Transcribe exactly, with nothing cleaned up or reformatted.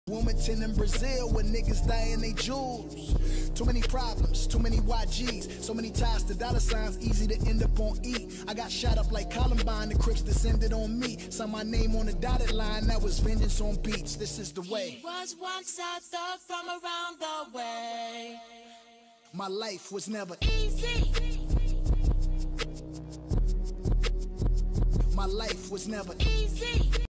Wilmington in Brazil where niggas dying they jewels. Too many problems, too many Y Gs, so many ties to dollar signs, easy to end up on E. I got shot up like Columbine, the Crips descended on me. Saw my name on the dotted line, that was vengeance on beats. This is the way. He was once a thug from around the way. My life was never easy. My life was never easy.